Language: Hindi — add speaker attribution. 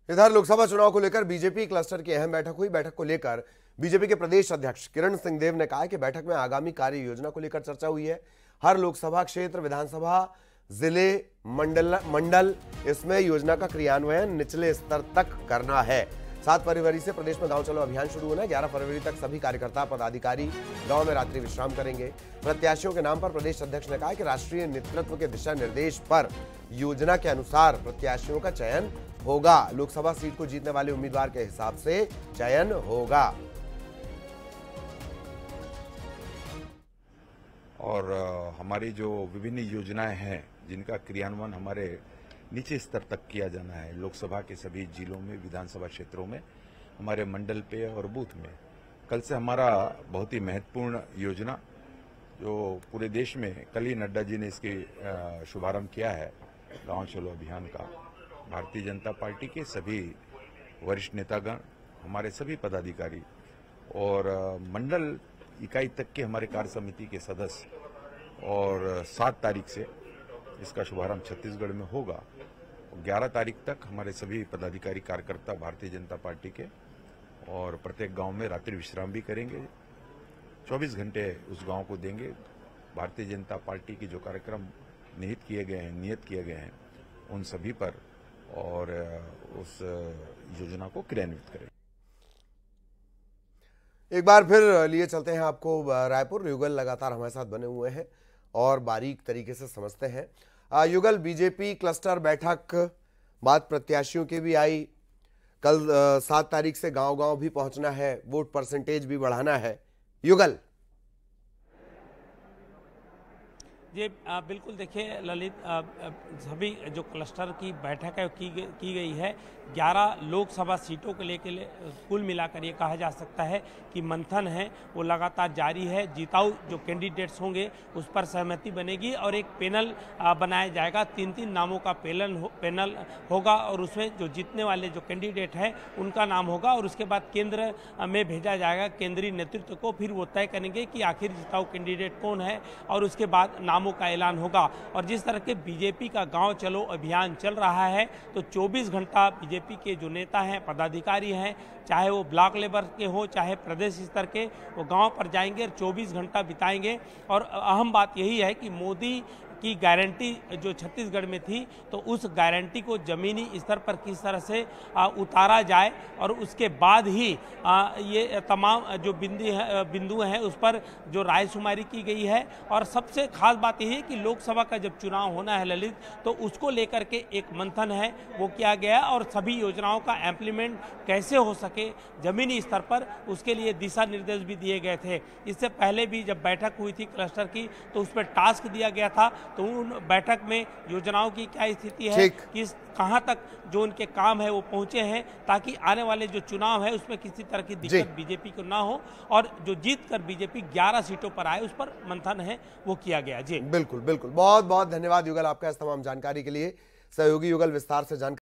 Speaker 1: इधर लोकसभा चुनाव को लेकर बीजेपी क्लस्टर की अहम बैठक हुई। बैठक को लेकर बीजेपी के प्रदेश अध्यक्ष किरण सिंहदेव ने कहा कि बैठक में आगामी कार्य योजना को लेकर चर्चा हुई है। हर लोकसभा क्षेत्र, विधानसभा, जिले, मंडल इसमें योजना का क्रियान्वयन निचले स्तर तक करना है। 7 फरवरी से प्रदेश में गांव चलो अभियान शुरू होना है। 11 फरवरी तक सभी कार्यकर्ता पदाधिकारी गांव में रात्रि विश्राम करेंगे। प्रत्याशियों के नाम पर प्रदेश अध्यक्ष ने कहा कि राष्ट्रीय नेतृत्व के दिशा निर्देश पर योजना के अनुसार प्रत्याशियों का चयन होगा। लोकसभा सीट को जीतने वाले उम्मीदवार के हिसाब से चयन होगा।
Speaker 2: और हमारी जो विभिन्न योजनाएं हैं जिनका क्रियान्वयन हमारे नीचे स्तर तक किया जाना है, लोकसभा के सभी जिलों में, विधानसभा क्षेत्रों में, हमारे मंडल पे और बूथ में। कल से हमारा बहुत ही महत्वपूर्ण योजना जो पूरे देश में, कल ही नड्डा जी ने इसकी शुभारंभ किया है, गांव चलो अभियान का। भारतीय जनता पार्टी के सभी वरिष्ठ नेतागण, हमारे सभी पदाधिकारी और मंडल इकाई तक के हमारे कार्य समिति के सदस्य, और 7 तारीख से इसका शुभारंभ छत्तीसगढ़ में होगा। 11 तारीख तक हमारे सभी पदाधिकारी, कार्यकर्ता भारतीय जनता पार्टी के और प्रत्येक गांव में रात्रि विश्राम भी करेंगे। 24 घंटे उस गांव को देंगे। भारतीय जनता पार्टी के जो कार्यक्रम निहित किए गए हैं उन सभी पर, और उस योजना को क्रियान्वित करें।
Speaker 1: एक बार फिर लिए चलते हैं आपको रायपुर। युगल लगातार हमारे साथ बने हुए हैं और बारीक तरीके से समझते हैं। युगल, बीजेपी क्लस्टर बैठक, बात प्रत्याशियों की भी आई। कल 7 तारीख से गांव-गांव भी पहुंचना है, वोट परसेंटेज भी बढ़ाना है। युगल
Speaker 3: जी बिल्कुल, देखिए ललित, सभी जो क्लस्टर की बैठक है की गई है। 11 लोकसभा सीटों को लेकर कुल मिलाकर ये कहा जा सकता है कि मंथन है वो लगातार जारी है। जिताऊ जो कैंडिडेट्स होंगे उस पर सहमति बनेगी और एक पैनल बनाया जाएगा। 3-3 नामों का पैनल होगा और उसमें जो जीतने वाले जो कैंडिडेट हैं उनका नाम होगा और उसके बाद केंद्र में भेजा जाएगा केंद्रीय नेतृत्व को। फिर वो तय करेंगे कि आखिर जिताऊ कैंडिडेट कौन है और उसके बाद नामों का ऐलान होगा। और जिस तरह के बीजेपी का गांव चलो अभियान चल रहा है, तो 24 घंटा बीजेपी के जो नेता हैं, पदाधिकारी हैं, चाहे वो ब्लॉक लेवल के हो चाहे प्रदेश स्तर के, वो गांव पर जाएंगे और 24 घंटा बिताएंगे। और अहम बात यही है कि मोदी की गारंटी जो छत्तीसगढ़ में थी, तो उस गारंटी को जमीनी स्तर पर किस तरह से उतारा जाए और उसके बाद ही ये तमाम जो बिंदु हैं उस पर जो रायशुमारी की गई है। और सबसे खास बात यही है कि लोकसभा का जब चुनाव होना है ललित, तो उसको लेकर के एक मंथन है वो किया गया और सभी योजनाओं का इम्प्लीमेंट कैसे हो सके जमीनी स्तर पर, उसके लिए दिशा निर्देश भी दिए गए थे। इससे पहले भी जब बैठक हुई थी क्लस्टर की, तो उस पर टास्क दिया गया था। तो उन बैठक में योजनाओं की क्या स्थिति है, किस कहां तक जो उनके काम है वो पहुंचे हैं, ताकि आने वाले जो चुनाव है उसमें किसी तरह की दिक्कत बीजेपी को ना हो और जो जीत कर बीजेपी 11 सीटों पर आए उस पर मंथन है वो किया गया। जी
Speaker 1: बिल्कुल बिल्कुल, बहुत बहुत धन्यवाद युगल आपका इस तमाम जानकारी के लिए। सहयोगी युगल विस्तार से जानकारी